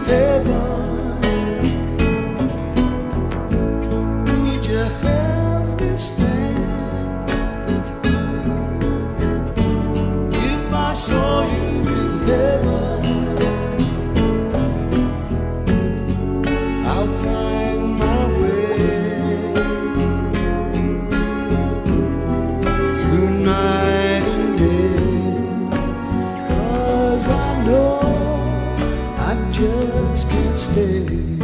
heaven, would you help me stand? If I saw you in heaven, I'll find my way through night and day, 'cause I know I just can't stay.